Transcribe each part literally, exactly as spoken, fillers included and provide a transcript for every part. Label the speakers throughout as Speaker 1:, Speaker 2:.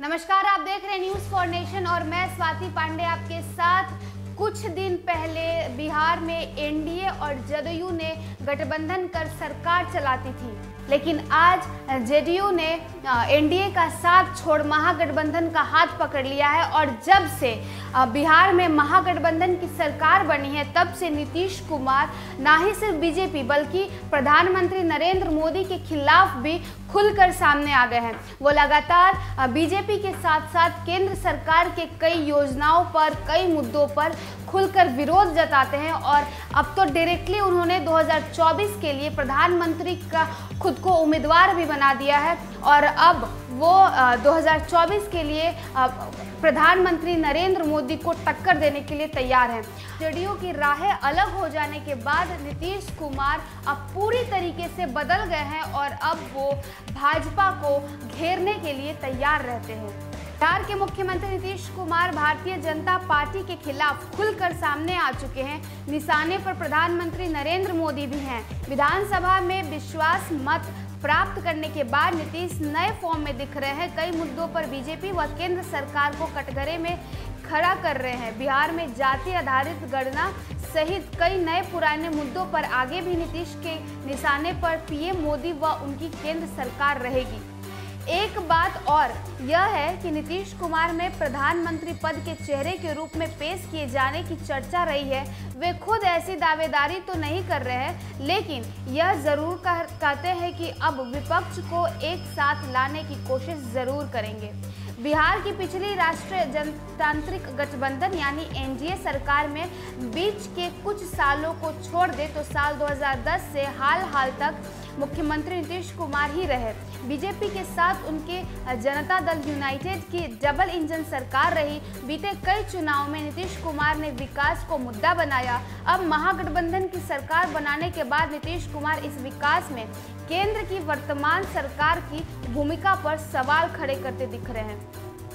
Speaker 1: नमस्कार, आप देख रहे हैं न्यूज़ फॉर नेशन और मैं स्वाति पांडे आपके साथ। कुछ दिन पहले बिहार में एनडीए और जदयू ने गठबंधन कर सरकार चलाती थी, लेकिन आज जेडीयू ने एनडीए का साथ छोड़ महागठबंधन का हाथ पकड़ लिया है। और जब से बिहार में महागठबंधन की सरकार बनी है, तब से नीतीश कुमार ना ही सिर्फ बीजेपी बल्कि प्रधानमंत्री नरेंद्र मोदी के खिलाफ भी खुलकर सामने आ गए हैं। वो लगातार बीजेपी के साथ साथ केंद्र सरकार के कई योजनाओं पर, कई मुद्दों पर खुलकर विरोध जताते हैं और अब तो डायरेक्टली उन्होंने दो हज़ार चौबीस के लिए प्रधानमंत्री का खुद को उम्मीदवार भी बना दिया है और अब वो दो हज़ार चौबीस के लिए प्रधानमंत्री नरेंद्र मोदी को टक्कर देने के लिए तैयार हैं। जेडीयू की राहें अलग हो जाने के बाद नीतीश कुमार अब पूरी तरीके से बदल गए हैं और अब वो भाजपा को घेरने के लिए तैयार रहते हैं। बिहार के मुख्यमंत्री नीतीश कुमार भारतीय जनता पार्टी के खिलाफ खुलकर सामने आ चुके हैं। निशाने पर प्रधानमंत्री नरेंद्र मोदी भी हैं। विधानसभा में विश्वास मत प्राप्त करने के बाद नीतीश नए फॉर्म में दिख रहे हैं। कई मुद्दों पर बीजेपी व केंद्र सरकार को कटघरे में खड़ा कर रहे हैं। बिहार में जाति आधारित गणना सहित कई नए पुराने मुद्दों पर आगे भी नीतीश के निशाने पर पीएम मोदी व उनकी केंद्र सरकार रहेगी। एक बात और यह है कि नीतीश कुमार में प्रधानमंत्री पद के चेहरे के रूप में पेश किए जाने की चर्चा रही है। वे खुद ऐसी दावेदारी तो नहीं कर रहे हैं, लेकिन यह जरूर कहते हैं कि अब विपक्ष को एक साथ लाने की कोशिश जरूर करेंगे। बिहार की पिछली राष्ट्रीय जनतांत्रिक गठबंधन यानी एनडीए सरकार में बीच के कुछ सालों को छोड़ दे तो साल दो हज़ार दस से हाल हाल तक मुख्यमंत्री नीतीश कुमार ही रहे। बीजेपी के साथ उनके जनता दल यूनाइटेड की डबल इंजन सरकार रही। बीते कई चुनावों में नीतीश कुमार ने विकास को मुद्दा बनाया। अब महागठबंधन की सरकार बनाने के बाद नीतीश कुमार इस विकास में केंद्र की वर्तमान सरकार की भूमिका पर सवाल खड़े करते दिख रहे हैं।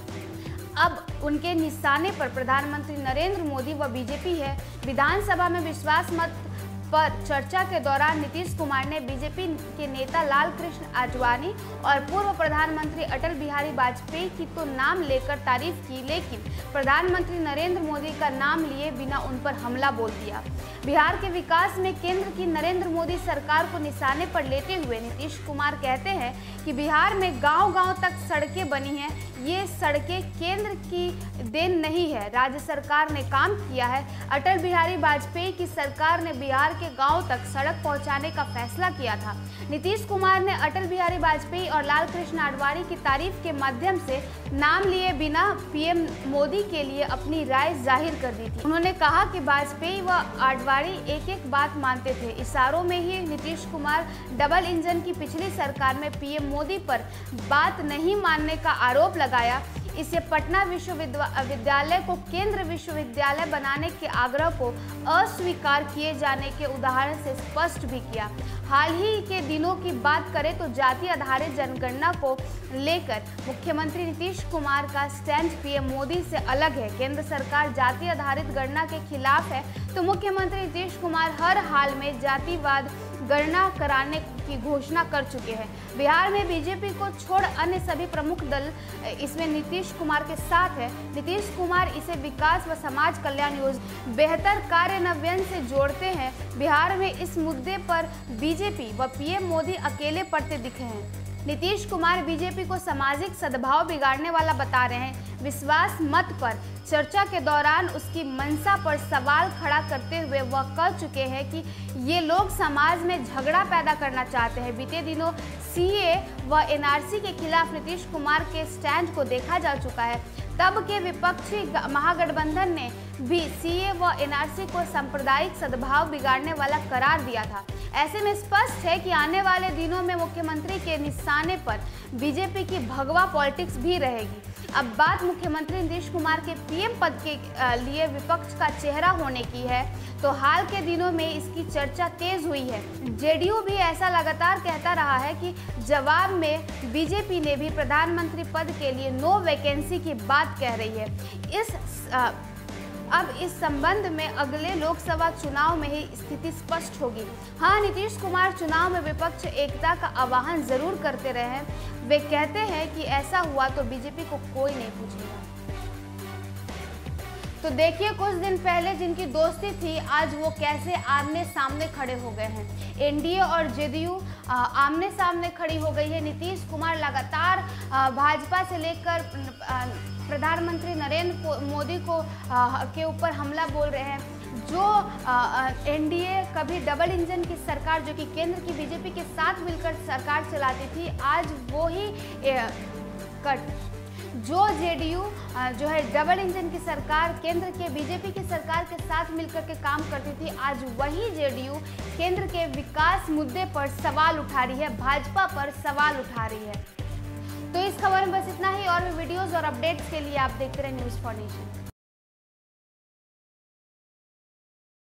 Speaker 1: अब उनके निशाने पर प्रधानमंत्री नरेंद्र मोदी व बीजेपी है। विधानसभा में विश्वास मत पर चर्चा के दौरान नीतीश कुमार ने बीजेपी के नेता लाल कृष्ण आडवाणी और पूर्व प्रधानमंत्री अटल बिहारी वाजपेयी की तो नाम लेकर तारीफ की, लेकिन प्रधानमंत्री नरेंद्र मोदी का नाम लिए बिना उन पर हमला बोल दिया। बिहार के विकास में केंद्र की नरेंद्र मोदी सरकार को निशाने पर लेते हुए नीतीश कुमार कहते हैं कि बिहार में गांव-गांव तक सड़कें बनी हैं। ये सड़कें केंद्र की देन नहीं है, राज्य सरकार ने काम किया है। अटल बिहारी वाजपेयी की सरकार ने बिहार के गांव तक सड़क पहुंचाने का फैसला किया था। नीतीश कुमार ने अटल बिहारी वाजपेयी और लाल कृष्ण आडवाणी की तारीफ के माध्यम से नाम लिए बिना पीएम मोदी के लिए अपनी राय जाहिर कर दी थी। उन्होंने कहा कि वाजपेयी व आडवाणी एक एक बात मानते थे। इशारों में ही नीतीश कुमार डबल इंजन की पिछली सरकार में पीएम मोदी पर बात नहीं मानने का आरोप लगाया। इससे पटना विश्वविद्यालय को केंद्र विश्वविद्यालय बनाने के आग्रह को अस्वीकार किए जाने के उदाहरण से स्पष्ट भी किया। हाल ही के दिनों की बात करें तो जाति आधारित जनगणना को लेकर मुख्यमंत्री नीतीश कुमार का स्टैंड पीएम मोदी से अलग है। केंद्र सरकार जाति आधारित गणना के खिलाफ है तो मुख्यमंत्री नीतीश कुमार हर हाल में जातिवाद गणना कराने की घोषणा कर चुके हैं। बिहार में बीजेपी को छोड़ अन्य सभी प्रमुख दल इसमें नीतीश कुमार के साथ है। नीतीश कुमार इसे विकास व समाज कल्याण योजना बेहतर कार्यान्वयन से जोड़ते हैं। बिहार में इस मुद्दे पर बीजेपी व पीएम मोदी अकेले पड़ते दिखे हैं। नीतीश कुमार बीजेपी को सामाजिक सद्भाव बिगाड़ने वाला बता रहे हैं। विश्वास मत पर चर्चा के दौरान उसकी मंशा पर सवाल खड़ा करते हुए वह कह चुके हैं कि ये लोग समाज में झगड़ा पैदा करना चाहते हैं। बीते दिनों सीए व एनआरसी के खिलाफ नीतीश कुमार के स्टैंड को देखा जा चुका है। तब के विपक्षी महागठबंधन ने भी सीए व एनआरसी को सांप्रदायिक सद्भाव बिगाड़ने वाला करार दिया था। ऐसे में स्पष्ट है कि आने वाले दिनों में मुख्यमंत्री के निशाने पर बीजेपी की भगवा पॉलिटिक्स भी रहेगी। अब बात मुख्यमंत्री नीतीश कुमार के पीएम पद के लिए विपक्ष का चेहरा होने की है तो हाल के दिनों में इसकी चर्चा तेज हुई है। जेडीयू भी ऐसा लगातार कहता रहा है कि जवाब में बीजेपी ने भी प्रधानमंत्री पद के लिए नो वैकेंसी की बात कह रही है। इस आ, अब इस संबंध में अगले लोकसभा चुनाव में ही स्थिति स्पष्ट होगी। हाँ, नीतीश कुमार चुनाव में विपक्ष एकता का आह्वान जरूर करते रहे हैं। वे कहते हैं कि ऐसा हुआ तो बीजेपी को कोई नहीं पूछेगा। तो देखिए, कुछ दिन पहले जिनकी दोस्ती थी, आज वो कैसे आमने सामने खड़े हो गए हैं। एनडीए और जेडीयू आमने सामने खड़ी हो गई है। नीतीश कुमार लगातार भाजपा से लेकर प्रधानमंत्री नरेंद्र मोदी को आ, के ऊपर हमला बोल रहे हैं। जो एनडीए कभी डबल इंजन की सरकार, जो कि केंद्र की बीजेपी के साथ मिलकर सरकार चलाती थी, आज वो ही ए, कट जो जेडीयू जो है डबल इंजन की सरकार, केंद्र के बीजेपी की सरकार के साथ मिलकर के काम करती थी, आज वही जेडीयू केंद्र के विकास मुद्दे पर सवाल उठा रही है, भाजपा पर सवाल उठा रही है। तो इस खबर में बस इतना ही। और भी वीडियोस और अपडेट्स के लिए आप देखते रहे न्यूज़ फॉर नेशन।